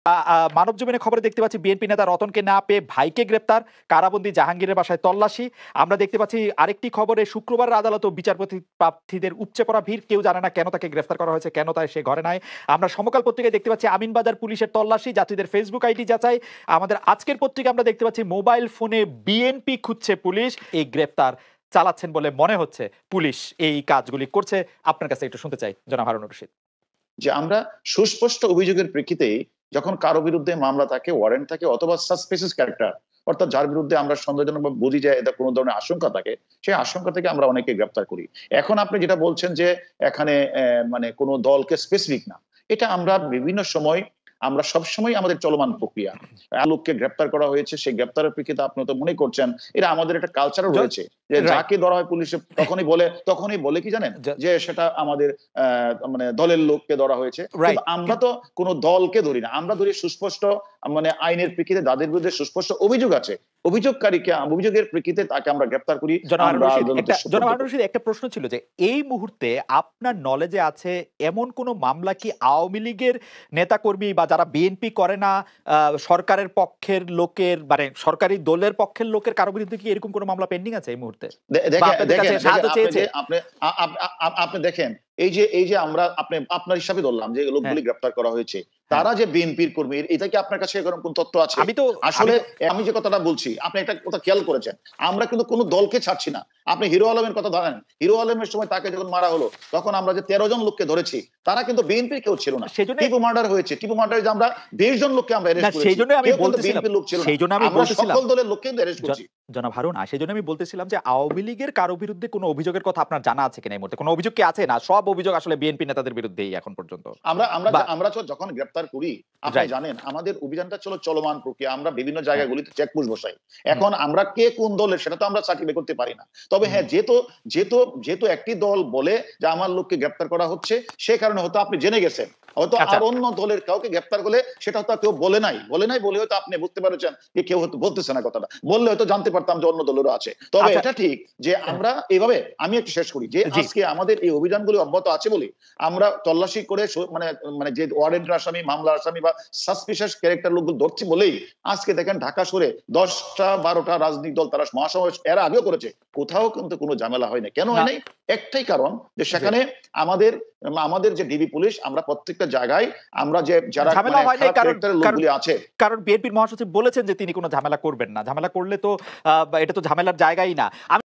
মানবজমিনে খবরে দেখতে পাচ্ছি বিএনপি নেতা রতনকে না পেয়ে ভাইকে গ্রেপ্তার, কারাবন্দী জাহাঙ্গীরের বাসায় তল্লাশি। আমরা দেখতে পাচ্ছি আরেকটি খবরে শুক্রবার আদালতও বিচারপতি প্রার্থীদের উপচে পড়া ভিড়, কেউ জানে না কেন তাকে গ্রেফতার করা হয়েছে, কেন তাই সে ঘরে নাই। আমরা সমকাল পত্রিকায় দেখতে পাচ্ছি আমিনবাজার পুলিশের তল্লাশি, যাত্রীদের ফেসবুক আইডি যাচাই। আমাদের আজকের পত্রিকা আমরা দেখতে পাচ্ছি মোবাইল ফোনে বিএনপি খুঁজছে পুলিশ। এই গ্রেফতার চালাচ্ছেন বলে মনে হচ্ছে পুলিশ এই কাজগুলি করছে। আপনার কাছে একটু শুনতে চাই জনাব হারুন রশিদ। যে আমরা সুস্পষ্ট অভিযোগের প্রেক্ষিতে যখন কারো বিরুদ্ধে মামলা থাকে, ওয়ারেন্ট থাকে, অথবা সাসপিসিয়াস ক্যারেক্টার, অর্থাৎ যার বিরুদ্ধে আমরা সন্দেহজনক বুঝি যায় এটা কোনো ধরনের আশঙ্কা থাকে, সেই আশঙ্কা থেকে আমরা অনেকে গ্রেপ্তার করি। এখন আপনি যেটা বলছেন যে এখানে মানে কোনো দলকে স্পেসিফিক না, এটা আমরা বিভিন্ন সময় আমরা সবসময় আমাদের চলমান প্রক্রিয়া। লোককে গ্রেপ্তার করা হয়েছে, সেই গ্রেপ্তারের প্রেক্ষিতে আপনি তো মনে করছেন এটা আমাদের একটা কালচারও রয়েছে যে যাকে ধরা হয় পুলিশে তখনই বলে কি জানেন যে সেটা আমাদের মানে দলের লোককে ধরা হয়েছে। কিন্তু আমরা তো কোনো দলকে ধরি না, আমরা ধরি সুস্পষ্ট মানে আইনের প্রেক্ষিতে যাদের বিরুদ্ধে সুস্পষ্ট অভিযোগ আছে, অভিযোগের প্রেক্ষিতে তাকে আমরা গ্রেপ্তার করি। জনাব হারুন রশিদ, একটা প্রশ্ন ছিল যে এই মুহূর্তে আপনার নলেজে আছে এমন কোন মামলা কি আওয়ামী লীগের নেতাকর্মী বা যারা বিএনপি করে না সরকারের পক্ষের লোকের, মানে সরকারি দলের পক্ষের লোকের কারো বিরুদ্ধে কি এরকম কোন মামলা পেন্ডিং আছে এই মুহূর্তে? আপনি দেখেন এই যে আমরা আপনার হিসাবে ধরলাম যে লোকগুলি গ্রেপ্তার করা হয়েছে, তারা যে বিএনপির কর্মী, এটা কি আপনার কাছে এরকম কোন তথ্য আছে? আসলে আমি যে কথাটা বলছি, আপনি একটা কথা খেয়াল করেছেন, আমরা কিন্তু কোনো দলকে ছাড়ছি না। আপনি হিরো আলমের কথা ধরেন, হিরো আলমের সময় তাকে যখন মারা হলো তখন আমরা যে 13 জন লোককে ধরেছি তারা কিন্তু বিএনপির কেউ ছিল না। টিপু মার্ডার হয়েছে, টিপু মার্ডারে যে আমরা 20 জন লোককে আমরা অ্যারেস্ট করেছি, সেইজন্য আমি বলতেছিলাম, সেইজন্য আমি বলতেছিলাম সকল দলের লোককে অ্যারেস্ট করেছি। জনাব হারুন, সেইজন্য আমি বলতেছিলাম যে আওয়ামী লীগের কারো বিরুদ্ধে কোনো অভিযোগের কথা আপনার জানা আছে কিনা এই মুহূর্তে? কোনো অভিযোগ কি আছে? না সব অভিযোগ আসলে বিএনপি নেতাদের বিরুদ্ধেই এখন পর্যন্ত। আমরা যখন গ্রেপ্তার করি, আপনি জানেন আমাদের অভিযানটা চলমান প্রক্রিয়া, আমরা বিভিন্ন জায়গাগুলিতে চেকপোস্ট বসাই। এখন আমরা কে কোন দলের সেটা তো আমরা সার্টিফাই করতে পারি না। তবে হ্যাঁ, যেহেতু একটি দল বলে যে আমার লোককে গ্রেপ্তার করা হচ্ছে, সে কারণে হয়তো আপনি জেনে গেছেন, হয়তো আর অন্য দলের কাউকে গ্রেপ্তার করলে সেটা হয়তো কেউ বলে নাই বলে হয়তো আপনি বুঝতে পারছেন যে কেউ হয়তো বলতেছে না কথাটা, বললে হয়তো জানতে পারতাম যে অন্য দলেরও আছে। তবে এটা ঠিক যে আমরা এইভাবে, আমি একটু শেষ করি, যে আজকে আমাদের এই অভিযানগুলি অব্যাহত আছে বলে আমরা তল্লাশি করে মানে যে ওয়ারেন্টের আসামি, মামলার আসামি বা সাসপিশিয়াস ক্যারেক্টার লোকগুলো ধরছি বলেই আজকে দেখেন ঢাকা শহরে 10টা 12টা রাজনৈতিক দল তারা মহাসমাবেশ এর আগেও করেছে, কোথাও কিন্তু কোনো ঝামেলা হয় না। কেন হয় নাই? একটাই কারণ, যে সেখানে আমাদের যে ডিবি পুলিশ, আমরা প্রত্যেকটা জায়গায় আমরা যে যারা লোকগুলি আছে, কারণ বিএনপির মহাসচিব বলেছেন যে তিনি কোনো ঝামেলা করবেন না, ঝামেলা করলে তো এটা তো ঝামেলার জায়গাই না।